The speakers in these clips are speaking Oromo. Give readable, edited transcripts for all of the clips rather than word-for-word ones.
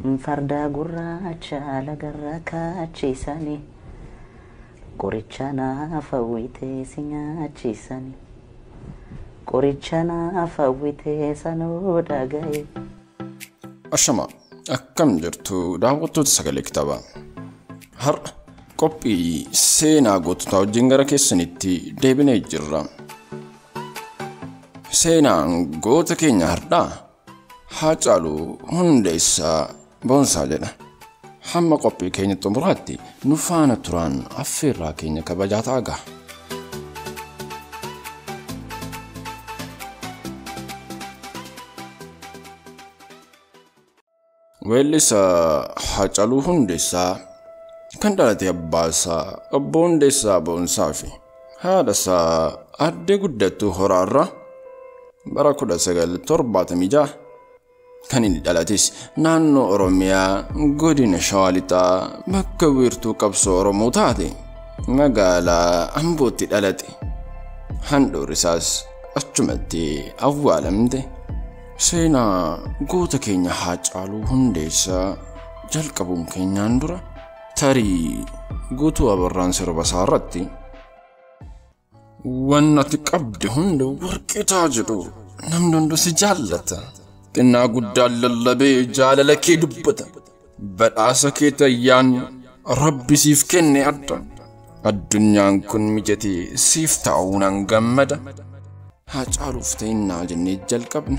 farda gurraacha lagarra kaachisanii qoricha naaf hawwitee si nyaachisanii qoricha naaf hawwitee sanuu dhagaye. Ashama akkam jirtu daawwattoota sagalee kitaabaa. Har'a qophii seenaa goototaa wajjin gara keessanitti deebinee jirra. Seenaan goota keenya har'aa Haacaaluu Hundeessaa Boonsaa jedha. Hamma qophii keenya xumuraatti nu faana turaan affeerraa keenya kabajaa ta'a. Weellisaa Haacaaluu Hundeessaa kan dhalate abbaasaa obbo Hundeessaa Boonsaa fi haadhasaa addee guddattuu Horaarraa bara 1976 kan inni dhalates naannoo Oromiyaa godina Shawaa Lixaa bakka wiirtuu qabsoo Oromoo taate magaalaa Ambootti dhalate. Handhuurri isaas achumatti awwaalamte. Seenaa goota keenya Haacaaluu Hundeessaa jalqabuun keenyaan dura tarii guutuu abarraan sirba isaa irratti waan ati qabde hunda warqitaa jedhu namni hundi si jaallata. Xinnaa guddaan lallabee jaalala kee dubbata. Badhaasa kee tayyaan Rabbi siif kenne adda. Addunyaan kun mijatee siif ta'uu nan gammada. Haacaaluuf ta'innaa jennee jalqabna.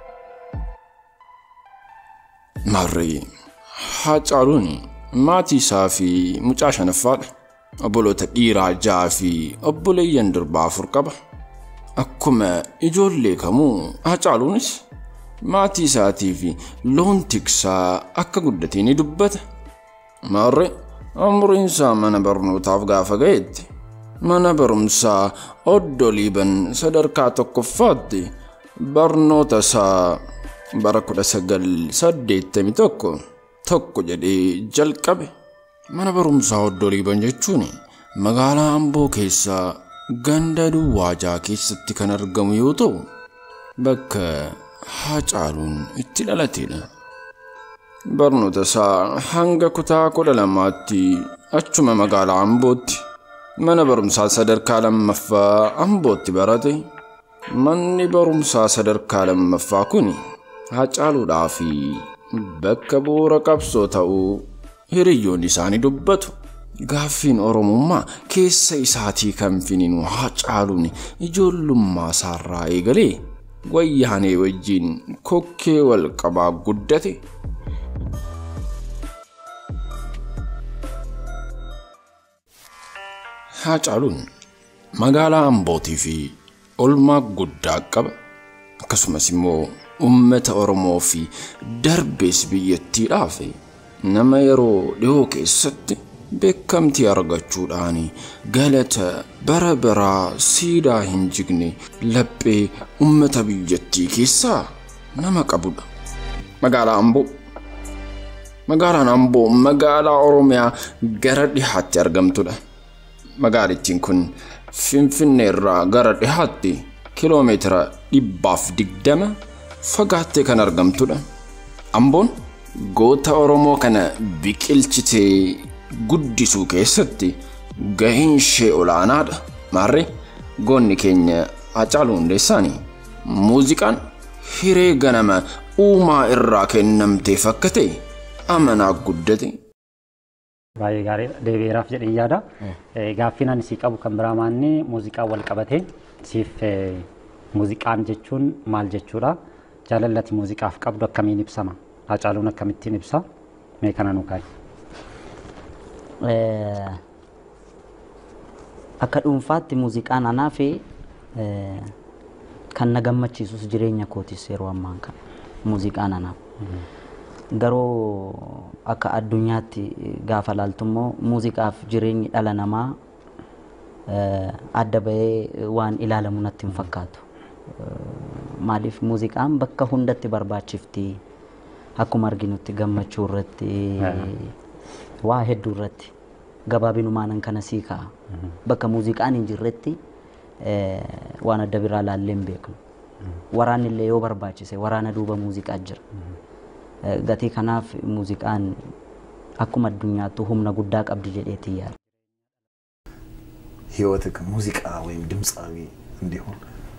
Marree Haacaaluun maatii isaa fi mucaa shanaffaadha. Obboloota dhiiraa 6 fi obboleeyyan durbaa 4 qaba. Akkuma ijoollee kamuu Haacaaluunis maatii isaatii fi loon tiksaa akka guddatee ni dubbata. Marree umriin isaa mana barnootaaf gaafa ga'etti mana barumsaa Oddoliiban sadarkaa tokkoffaatti barnoota isaa bara 1981 tokko jedhee jalqabe. Mana barumsaa Oddoliiban jechuun magaalaa Amboo keessaa ganda Duwwaajaa keessatti kan argamu yoo ta'u bakka Haacaaluun itti dhalatedha. Barnoota isaa hanga kutaa 12tti achuma magaalaa Ambootti mana barumsaa sadarkaa lammaffaa Ambootti barate. Manni barumsaa sadarkaa lammaffaa kun Haacaaluudhaa fi bakka bu'uura qabsoo ta'uu hiriyyoonni isaanii dubbatu. Gaaffiin Oromummaa keessa isaatii kan finiinu Haacaaluun ijoollummaa isaarraa eegalee wayyaanee wajjin kokkee wal qabaa guddate. Haacaaluun magaalaa Ambootii fi olmaa guddaa qaba. Akkasumas immoo ummata Oromoo fi darbees biyyattiidhaaf nama yeroo dhiyoo keessatti beekamtii argachuudhaan galata bara baraa siidaa hin jigne laphee ummata biyyattii keessaa nama qabudha. Magaalaan Amboo magaalaa Oromiyaa gara dhihaatti argamtudha. Magaalittiin kun Finfinnee irraa gara dhihaatti kiiloomeetira 120 fagaattee kan argamtudha. Amboon goota Oromoo kana biqilchitee guddisuu keessatti gaheen ishee olaanaadha. Marree goonni keenya Haacaaluu Hundeessaanii muuziqaan hiree ganama uumaa irraa kennamtee akka ta'e amanaa guddate. Baay'ee gaarii deebi'eeraaf jedhee yaada. Gaaffiin ani sii qabu kan biraa maanni muuziqaan wal qabatee siif muuziqaan jechuun maal jechuudha? Jaalallati muuziqaaf qabdu akkamiin ibsama? Haacaaluun akkamittiin ibsa? Mee kana nu kaa'i. Akka dhuunfaatti muuziqaan anaa fi kan na gammachiisus jireenya kootis yeroo ammaan kana muuziqaan anaa. Garuu akka addunyaatti gaafa laaltu immoo muuziqaaf jireenyi dhala namaa adda bahee waan ilaalamu natti hin fakkaatu. Maaliif muuziqaan bakka hundatti barbaachifti. Akkuma arginutti gammachuu irratti waa hedduu irratti gabaabinumaan kana sii ka'a. Bakka muuziqaan hin jirretti waan adda biraa laallee hin beeknu. Waraanni illee yoo barbaachise waraana duuba muuziqaa jira. gatii kanaaf muuziqaan akkuma addunyaatti humna guddaa qabdi jedheetii yaada. ህይወትክ ሙዚቃ ወይም ድምጻዊ እንዲሆን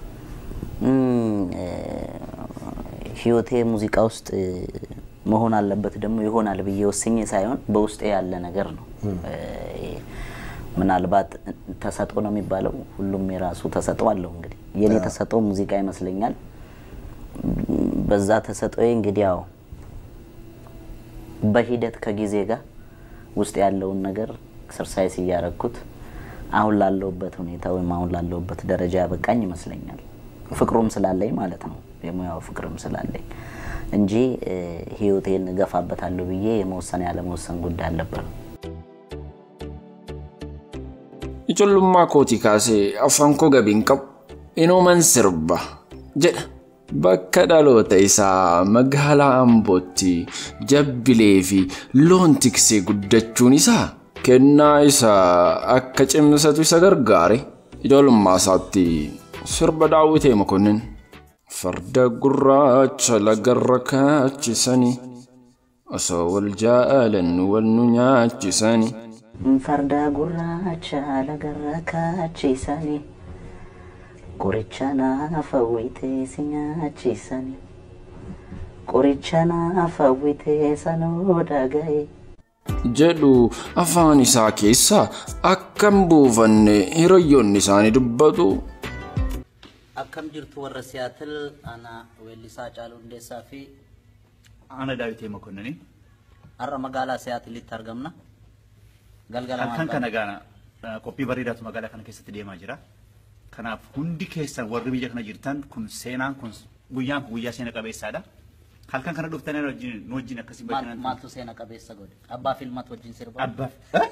ህይወቴ ሙዚቃ ውስጥ መሆን አለበት ደግሞ ይሆናል ብዬ ወስኜ ሳይሆን በውስጤ ያለ ነገር ነው። ምናልባት ተሰጥኦ ነው የሚባለው ሁሉም የራሱ ተሰጥኦ አለው። እንግዲህ የኔ ተሰጥኦ ሙዚቃ ይመስለኛል። በዛ ተሰጥኦዬ እንግዲህ ያው በሂደት ከጊዜ ጋር ውስጥ ያለውን ነገር ኤክሰርሳይዝ እያረኩት አሁን ላለውበት ሁኔታ ወይ አሁን ላለውበት ደረጃ ያበቃኝ ይመስለኛል። ፍቅሩም ስላለኝ ማለት ነው። የሙያው ፍቅሩም ስላለኝ እንጂ ህይወቴን ገፋበታለሁ ብዬ የመወሰን ያለ መወሰን ጉዳይ አልነበረም። ይጭሉማ ኮቲ ካሴ አፋንኮ ገቢንቀብ ኢኖመን ስርባ ጀ በከዳሎተ ኢሳ መጋላ አምቦቲ ጀብሌፊ ሎንቲክሴ ጉደቹን ኢሳ ከና ኢሳ አከጭምሰቱ ኢሳ ገርጋሪ ይጭሉማ ሳቲ ስርባ ዳዊቴ መኮንን فرد قراج لقركاج سني أصول جالا والنياج سني فرد قراج لقركاج سني قريتشانا فويتي سنياج سني قريتشانا فويتي سنو داقاي جدو أفاني ساكيسا أكم بوفن هيريون نساني دبادو أكم جرت ورسياتل أنا واللي ساجالون ديسا في أنا داويتي مكونني أرى مقالة سياتل اللي ترجمنا قال كان جانا كوبي بريدات مقالة كان كيسة دي ماجرا كان هندي كيسة ورقم يجنا جرتان كن سينا كن بيان بيا سينا كبيس هذا هل كان دوفتنا نوجينا كسي بجنا ما تو سينا كبيس سجود أبا فيلم ما توجين سيربا أبا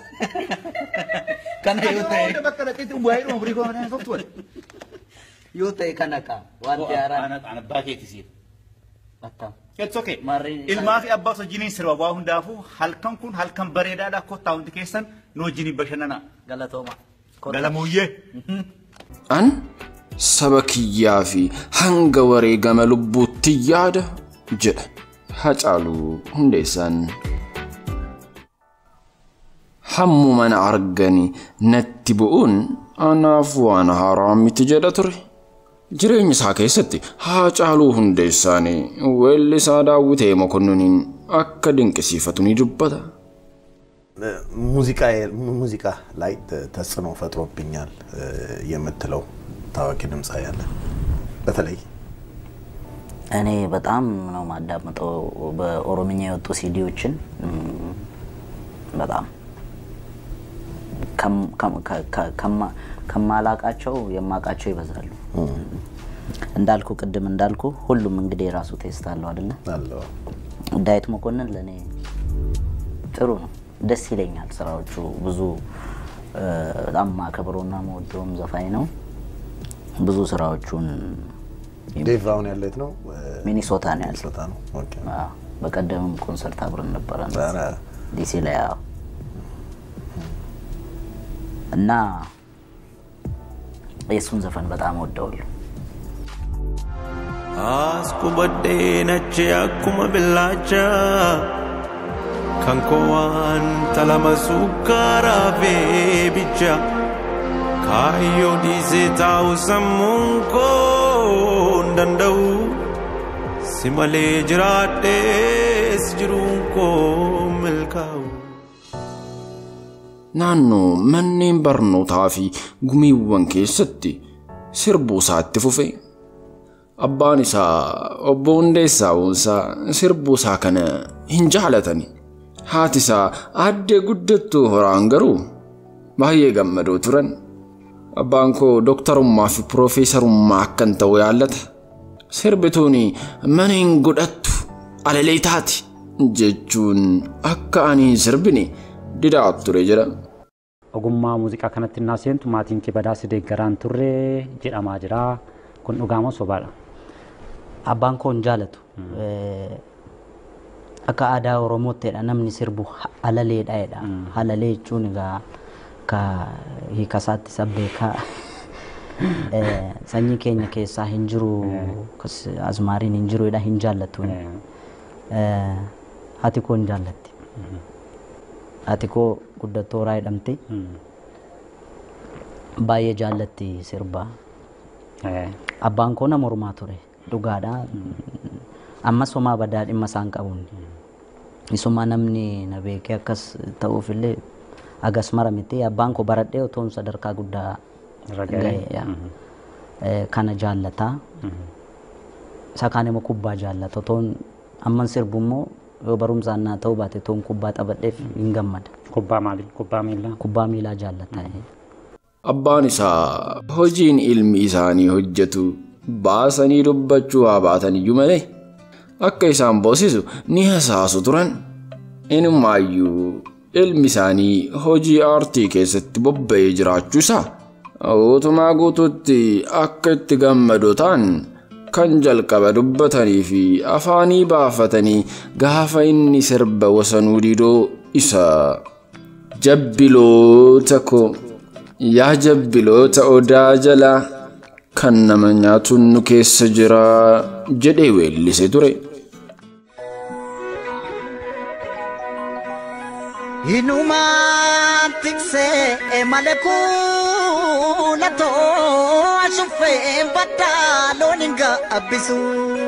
كان يوتي أنا بكرة كده مباير ومبريكو أنا فكتور يوتي كنكا وانتيارا أنا باكي كثير أتام It's okay. Ilma fi abbaa sajjiniin sirba waa hundaafu halkan kun halkan bareedaadha kottaa hundi keessan nu wajjin bashannana. Galatooma. Galamuyyee. An saba kiyyaa fi hanga wareegama lubbuutti yaada jedha Hacaaluu Hundeessaan. Hammuman argani natti bu'uun anaaf waan haaraa miti jedha ture. Jireenya isaa keessatti Hacaaluu Hundeessaan weellisaa Daawitee Mokonniniin akka dinqisiifatu ni dubbata. ሙዚቃ ላይ ተጽዕኖ ፈጥሮብኛል የምትለው ታዋቂ ድምጻዊ አለ? በተለይ እኔ በጣም ነው ማዳምጠው በኦሮምኛ የወጡ ሲዲዎችን በጣም ከማላቃቸው የማቃቸው ይበዛሉ። እንዳልኩ ቅድም እንዳልኩ ሁሉም እንግዲህ ራሱ ቴስት አለው አይደለ? አለው። ዳዊት መኮንን ለኔ ጥሩ ነው፣ ደስ ይለኛል። ስራዎቹ ብዙ በጣም ማከብሮና መወደውም ዘፋኝ ነው። ብዙ ስራዎቹን ዴቫውን ያለት ነው ሚኒሶታ ነው ያለው። ሚኒሶታ ነው። ኦኬ። በቀደምም ኮንሰርት አብረን ነበረን ዲሲ ላይ እና የሱን ዘፈን በጣም ወደዋለሁ። አስኩበዴ ነቼ አኩመ ብላቻ ካንኮዋን ተለመሱካራፌ ብቻ ካዮ ዲሴታው ሰሙንኮ እንደንደው ሲመሌ ጅራዴስ ጅሩንኮ መልካው naannoo manneen barnootaa fi gumiiwwan keessatti sirbuu isaatti fufe. Abbaan isaa obbo Hundeessaa'uunsaa sirbuu isaa kana hin jaalatani. Haati isaa addee guddattuu horaan garuu baay'ee gammadoo turan. Abbaan koo dooktarummaa fi piroofeesarummaa akkan ta'u yaallata. Sirbituun mana hin godhattu alalee taati jechuun akka ani hin sirbine didaa ture jedha. Ogummaa muuziqaa kanatti naaseentu maatiin kee badaas deeggaraan turre jedhamaa jira. Kun dhugaama sobaadha. Abbaan koo hin jaalatu. Akka aadaa Oromoottidha namni sirbu halaleedha. Halalee jechuun egaa ka hiikasaatti sabbeekaa sanyii keenya keessaa hin jiru azmaariin hin jiruudha hin jaallatu. Haati koo hin jaallatti. Haati koo guddattoo horaa jedhamti. Baay'ee jaallatti sirbaa. Abbaan koo nama Oromaa ture. Dhugaadha. Ammas homaa badaa dhimma isaan qabuun. Isuma namni na beekee akkas ta'uufillee agas mara miti. Abbaan koo baradhee otoon sadarkaa guddaa ga'e. Kana jaallataa. Isa kaan immoo kubbaa jaallata. Otoon amman sirbu immoo yoo barumsaan naa ta'uu baate otoon kubbaa taphatteef hin gammada. Kubbaa maali? Kubbaa miilaa? Kubbaa miilaa jaallata. Abbaan isaa hojiin ilmi isaanii hojjetu baasanii dubbachuu haa baataniyyuu malee akka isaan boosisu ni hasaasu turan. Inumaayyuu ilmi isaanii hojii aartii keessatti bobba'ee jiraachuu isaa guutumaa guutuutti akka itti gammadoo ta'an kan jalqaba dubbatanii fi afaanii baafatanii gaafa inni sirba wasanuu didoo isa jabbiloota koo yaa jabbiloota odaa jalaa kan nama nyaatuun nu keessa jira jedhee weellise ture. Inumaan tiksee malee kuulatoo ashuufee baddaa loon hin gaabbisu.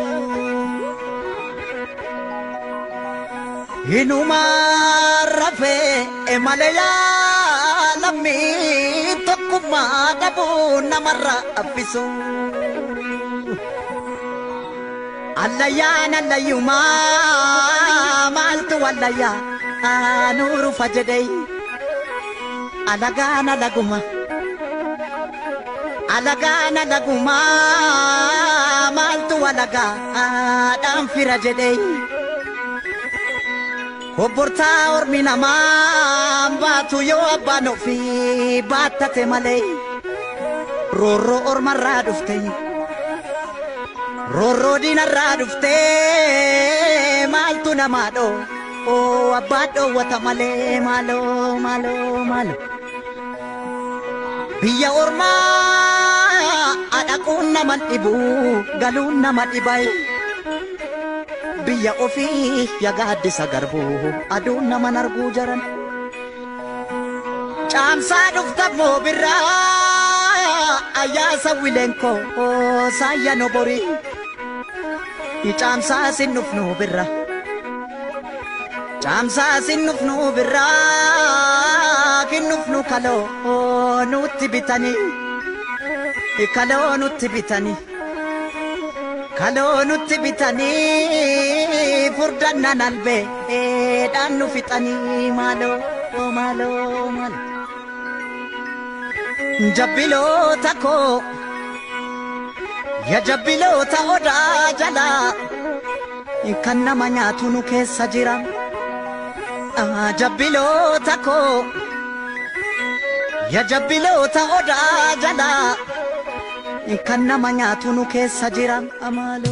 Inumaan rafee malee yaalamii tokkummaa dhabuu namarraa abbisu. Allayyaan allayyumaa maaltu allayyaa? Nuru fajadai alagana laguma maltu alaga adam firajadai oborta ormina ma batu yo abano fi batate malay roro ormarra dufte roro dinarra dufte maltu namado Oh, abado watamale malo malo malo. Biya orma adakun naman ibu galun naman ibay. Biya ofi yagadi sa garbo adun naman argu jaran. Chamsa dufta mo birra ayasa wilenko saya nobori. Chamsa sinufno birra. Chamsa sinufnu birra kinufnu kalo nutti bitani kalo nutti bitani furdanna nalbe dannu fitani malo malo malo jabbilo tako ya jabbilo ta oda jala kan nama nyaatu nu keessa jira. Jabbilota ko ya jabbilota oda jala kan nama nyaatu nu keessa jira amalo.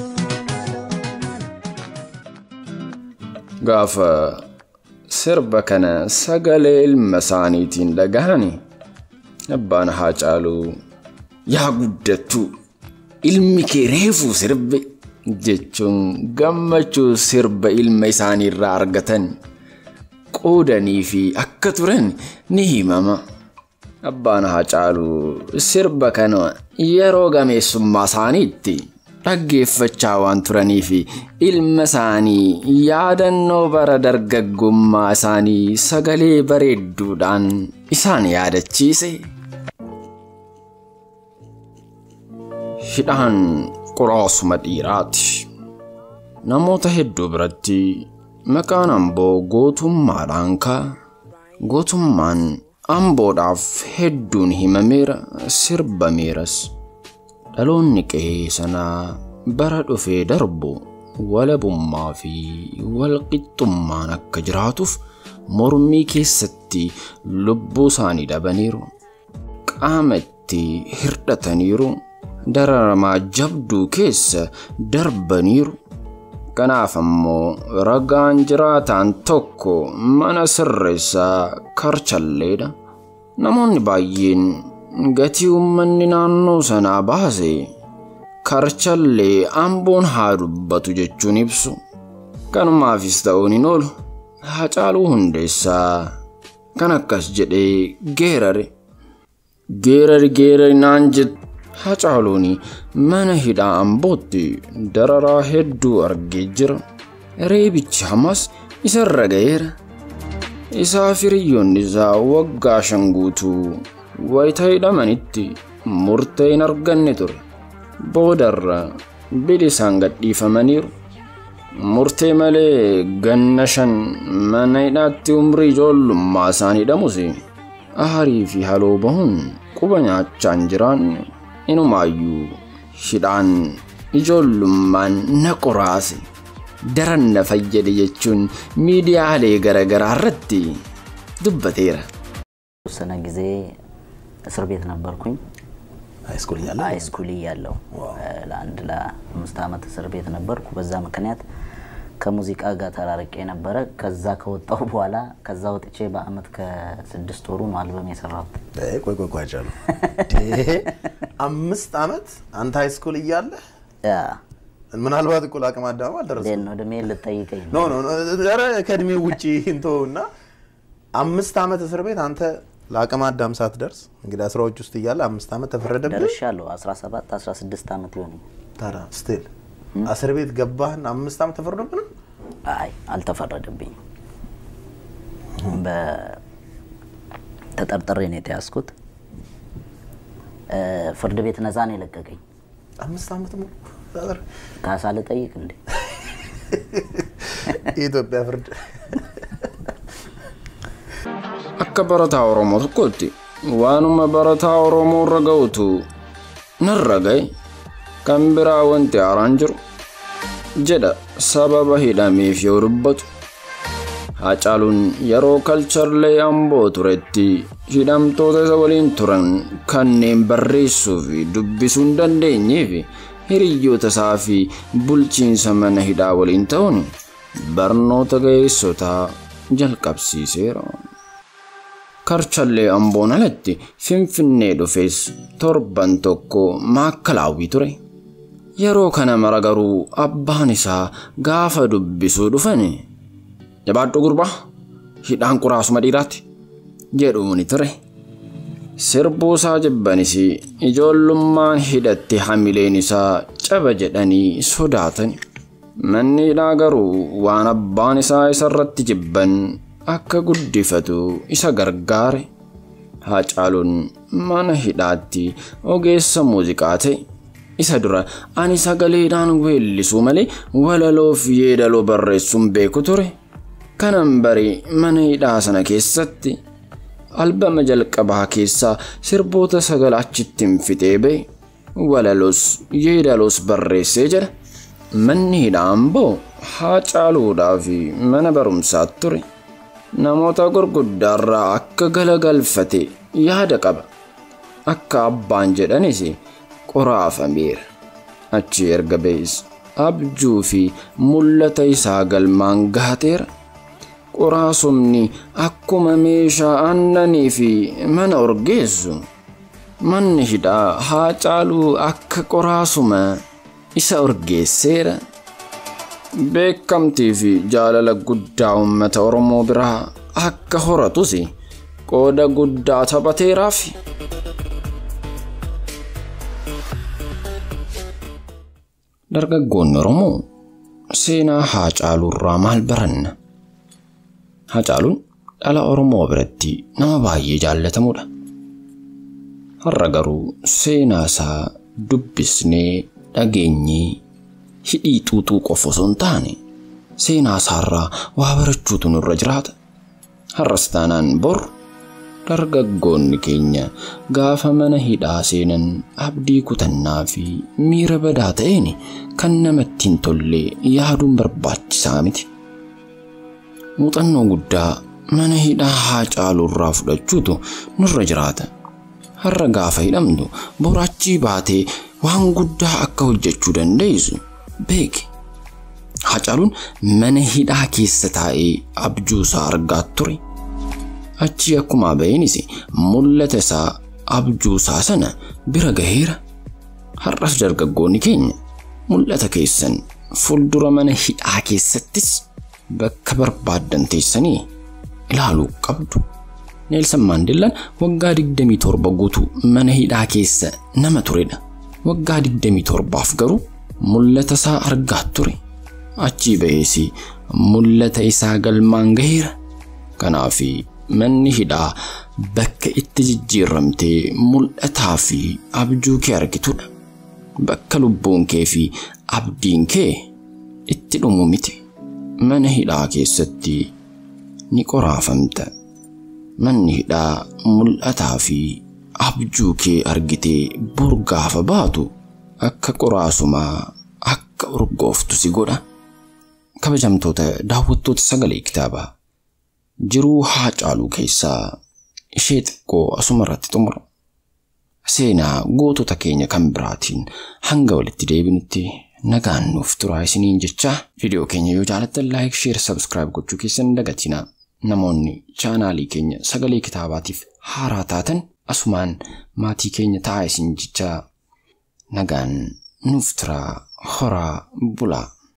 Gaafa sirba kana sagalee ilma isaaniitiin dhagahani abbaan Haacaaluu yaa guddattu ilmi kee reefuu sirbe jechuun gammachuu sirba ilma isaaniirraa argatan qoodanii fi akka turan ni himama. Abbaan Haacaaluu sirba kana yeroo gameessummaa isaaniitti dhaggeeffachaa waan turanii fi ilma isaanii yaadannoo bara dargaggummaa isaanii sagalee bareedduudhaan isaan yaadachiise. Hidhaan qoraasuma dhiiraati. Namoota hedduu biratti maqaan Amboo gootummaadhaan ka'a. Gootummaan Amboodhaaf hedduun himameera, sirbameeras. Dhaloonni qe'ee sanaa bara dhufee darbu walabummaa fi walqixxummaan akka jiraatuuf mormii keessatti lubbuu isaanii dhabaniiru. Qaama itti hirdhataniiru. Dararamaa jabduu keessa darbaniiru. Kanaaf ammoo ragaan jiraataan tokko mana sirreessaa Karchalleedha. Namoonni baay'een gatii uummanni naannoo sanaa baase Karchallee Amboon haa dubbatu jechuun ibsu. kanumaafis ta'uun hin oolu Haacaaluu Hundeessaa kan akkas jedhee geerari naan jedhu Haacaaluun mana hidhaa Ambootti dararaa hedduu argee jira. Reebichi hamas isarra ga'eera. Isaa firiyyoonni isaa waggaa 5 guutuu wayita hidhamanitti murtee hin arganne ture. Boodarra bilisaan gadhiifamaniiru. Murtee malee ganna 5 mana hidhaatti umrii ijoollummaa isaan hidhamus aarii fi haloo bahuun quba nyaachaan jiraanne. Inumaayyuu hidhaan ijoollummaan na qoraase daran na fayyade jechuun miidiyaalee garaagaraa irratti dubbateera. ሰነ ጊዜ እስር ቤት ነበርኩኝ ሃይስኩል ያለው ለአንድ ለ5 አመት እስር ቤት ነበርኩ። በዛ ምክንያት ከሙዚቃ ጋር ተራርቄ ነበር። ከዛ ከወጣው በኋላ ከዛ ወጥቼ በአመት ከ6 ወሩ ነው አልበም የሰራሁት። ቆይ አጃሉ 5 አመት አንተ ሃይስኩል እያለ ያ ምናልባት እኮ ለአቅመ አዳም አልደረሰም ነው ደሜ ልጠይቀኝ ኖ ኧረ ከእድሜው ውጪ እንተውና 5 አመት እስር ቤት አንተ ለአቅመ አዳም ሳትደርስ እንግዲህ 10ዎች ውስጥ እያለ 5 አመት ተፈረደብህ። ደርሻለሁ 17 16 አመት ይሆነኝ። ታዲያ ስቲል እስር ቤት ገባህና 5 አመት ተፈረደብህ? አይ አልተፈረደብኝ። በተጠርጥሬ ነው የተያዝኩት። ፍርድ ቤት ነፃ ነው የለቀቀኝ። 5 አመት ሙሉ ካሳ ልጠይቅ እንዴ? ኢትዮጵያ ፍርድ akka barataa Oromoo tokkotti waanuma barataa Oromoo irra ga'utu narra ga'e kan biraa wanti haaraan jiru jedha sababa hidhameef yoo dubbatu. Haacaaluun yeroo kalcharlee Amboo turetti hidhamtoota isa waliin turan kanneen barreessuu fi dubbisuu hin dandeenyeef hiriyyoota isaa fi bulchiinsa mana hidhaa waliin ta'uun barnoota ga'eessotaa jalqabsiiseera. Kalcharlee Amboon alatti Finfinnee dhufees torban tokko Maakalaawwii ture. Yeroo kana mara garuu abbaan isaa gaafa dubbisuu dhufani jabaadhu gurbaa hidhaan quraasuma dhiiraatti jedhuuni ture. Sirbuu isaa jibbanis ijoollummaan hidhatti hamileen isaa caba jedhanii sodaatan. Manni hidhaa garuu waan abbaan isaa isarratti jibban akka guddifatu isa gargaare. Haacaaluun mana hidhaatti ogeessa muuziqaa ta'e. Isa dura ani sagaleedhaan weellisuu malee walaloo fi yeedaloo barreessuun beeku ture. Kanan barii mana hidhaa sana keessatti albama jalqabaa keessaa sirboota 9 achitti fixee ba'e. Walaloos yeedaloos barreessee jira. Manni hidhaa Amboo Haacaaluudhaaf mana barumsaa ture. Namoota gurguddaarraa akka galagalfate yaada qaba. Akka abbaan jedhanis qoraafameera. Achi erga ba'es abjuu fi mul'ata isaa galmaan gahateera. Qoraasumni akkuma meeshaa aannanii fi mana urgeessu. Manni hidhaa Haacaaluu akka qoraasuma isa urgeesseera. Beekamtii fi jaalala guddaa uummata Oromoo biraa akka horatus qooda guddaa taphateeraaf. Dargaggoonni Oromoo seenaa Haacaaluurraa maal baranna? Haacaaluun dhala Oromoo biratti nama baay'ee jaallatamuudha. Har'a garuu seenaa isaa dubbisnee dhageenyee hidhii xuuxuu qofa osoo hin taane seenaa isaarraa waa barachuutu nurra jiraata. Har'as taanaan bor dargaggoonni keenya gaafa mana hidhaa seenan abdii kutannaa fi miira badaa ta'een kan namatti hin tolle yaaduun barbaachisaa miti. Muuxannoo guddaa mana hidhaa Haacaaluurraa fudhachuutu nurra jiraata. Har'a gaafa hidhamtu borachii baatee waan guddaa akka hojjechuu dandeessu beeki. Haacaaluun mana hidhaa keessa taa'ee abjuu isaa argaa ture. Achi akkuma ba'eenis mul'ata isaa abjuu isaa sana bira gaheera. Har'as dargaggoonni keenya mul'ata keessan fuuldura mana hidhaa keessattis bakka barbaadan teessanii ilaaluu qabdu. Neelsan Maandeellaan waggaa 27 guutuu mana hidhaa keessa nama turedha. Waggaa 27 garuu mul'ata isaa argaa ture. Achii ba'ees mul'ata isaa galmaan gaheera. Kanaaf manni hidhaa bakka itti jijjiiramtee mul'ataa fi abjuu kee argitudha. Bakka lubbuun kee fi abdiin kee itti dhumu miti. Mana hidhaa keessatti ni qoraafamta. Manni hidhaa mul'ataa fi abjuu kee argitee bor gaafa baatu akka qoraasumaa akka urgooftu si godha. Kabajamtoota daawwattoota Sagalee Kitaabaa, jiruu Haacaaluu keessaa ishee xiqqoo asuma irratti xumura. Seenaa gootota keenya kan biraatiin hanga walitti deebinutti nagaan nuuf turaa isiniin jecha viidiyoo keenya yoo jaalattan laayik, sheer, sabskiraayib gochuu keessan dagatinaa. Namoonni chaanaalii keenya Sagalee Kitaabaatiif haaraa taatan asumaan maatii keenya ta'aa isin jecha nagaan nuuf turaa, horaa bulaa.